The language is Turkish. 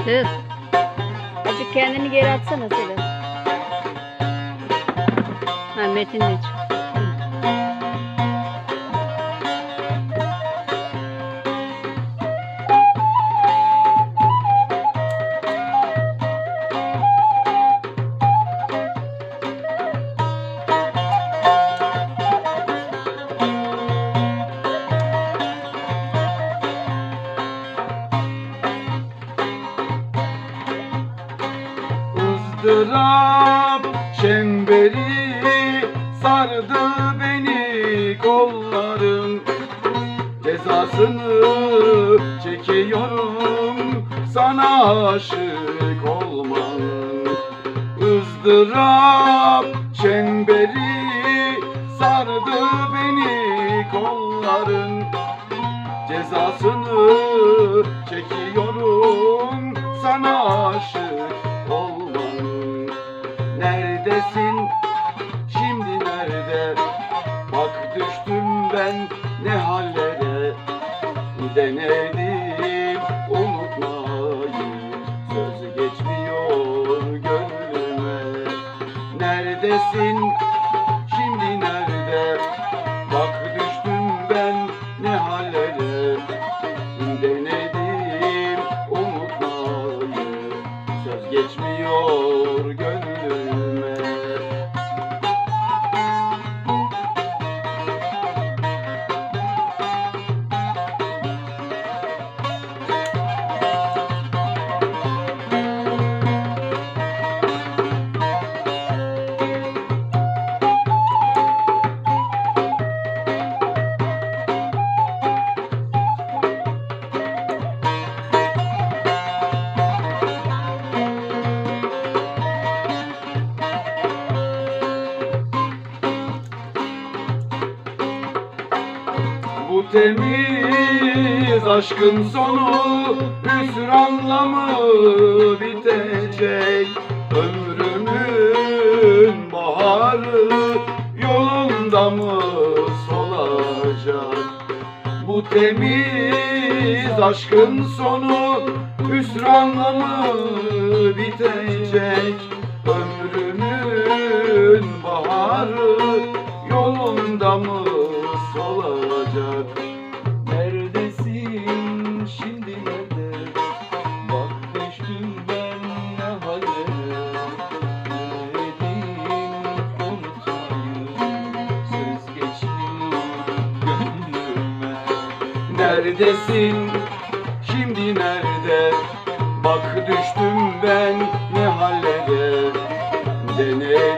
Kız. Azıcık kendini geri atsana Sedat. Ha, Metin de çık. ızdırap çemberi sardı beni kolların, cezasını çekiyorum sana aşık olmanın. ızdırap çemberi sardı beni kolların, cezasını çekiyorum sana aşık olmanın. Neredesin şimdi, nerede? Bak düştüm ben ne hallere. Denedim unutmayı, söz geçmiyor gönlüme. Neredesin şimdi, nerede? Bak düştüm ben ne hallere. Denedim unutmayı, söz geçmiyor gönlüme. Bu temiz aşkın sonu hüsranla mı bitecek? Ömrümün baharı yolunda mı solacak? Bu temiz aşkın sonu hüsranla mı bitecek? Ömrümün baharı yolunda mı solacak? Neredesin şimdi, nerede? Bak düştüm ben ne hallere. Denedim unutmayı, söz geçmiyor gönlüme. Neredesin şimdi, nerede? Bak düştüm ben ne hallere. Denedim